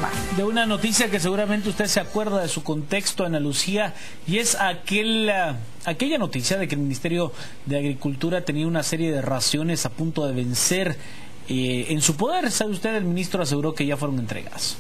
De una noticia que seguramente usted se acuerda de su contexto, Ana Lucía, y es aquella noticia de que el Ministerio de Agricultura tenía una serie de raciones a punto de vencer en su poder. ¿Sabe usted? El ministro aseguró que ya fueron entregadas.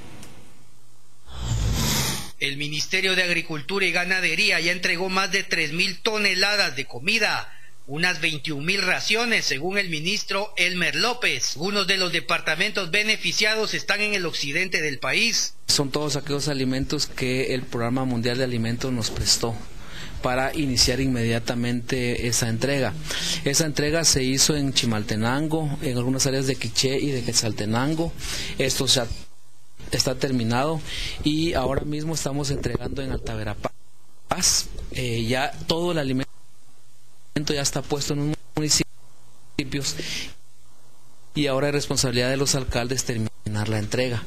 El Ministerio de Agricultura y Ganadería ya entregó más de 3.000 toneladas de comida, unas 21.000 raciones, según el ministro Elmer López. Algunos de los departamentos beneficiados están en el occidente del país. Son todos aquellos alimentos que el Programa Mundial de Alimentos nos prestó para iniciar inmediatamente esa entrega. Esa entrega se hizo en Chimaltenango, en algunas áreas de Quiché y de Quetzaltenango. Esto ya está terminado y ahora mismo estamos entregando en Alta Verapaz. Ya todo el alimento ya está puesto en los municipios y ahora es responsabilidad de los alcaldes terminar la entrega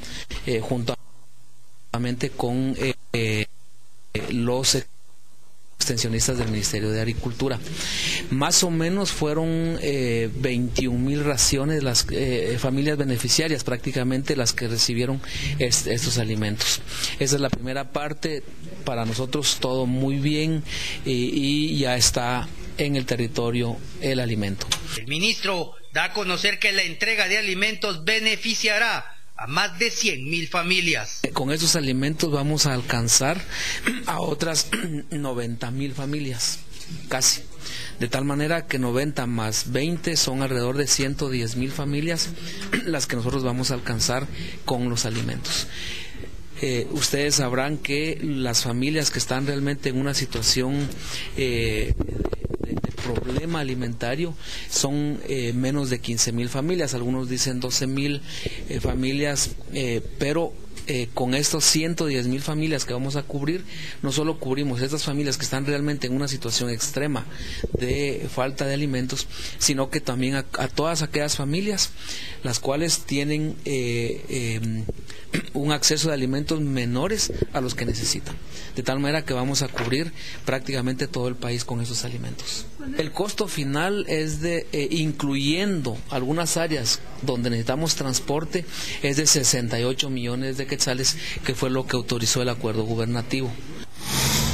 juntamente con los extensionistas del Ministerio de Agricultura. Más o menos fueron 21.000 raciones las familias beneficiarias, prácticamente las que recibieron estos alimentos. Esa es la primera parte. Para nosotros todo muy bien y ya está en el territorio el alimento. El ministro da a conocer que la entrega de alimentos beneficiará a más de 100.000 familias. Con esos alimentos vamos a alcanzar a otras 90.000 familias, casi. De tal manera que 90 más 20 son alrededor de 110.000 familias las que nosotros vamos a alcanzar con los alimentos. Ustedes sabrán que las familias que están realmente en una situación de problema alimentario son menos de 15.000 familias, algunos dicen 12.000 familias, pero con estos 110.000 familias que vamos a cubrir, no solo cubrimos estas familias que están realmente en una situación extrema de falta de alimentos, sino que también a todas aquellas familias las cuales tienen un acceso de alimentos menores a los que necesitan, de tal manera que vamos a cubrir prácticamente todo el país con esos alimentos. El costo final es de, incluyendo algunas áreas donde necesitamos transporte, es de 68 millones de quetzales, que fue lo que autorizó el acuerdo gubernativo.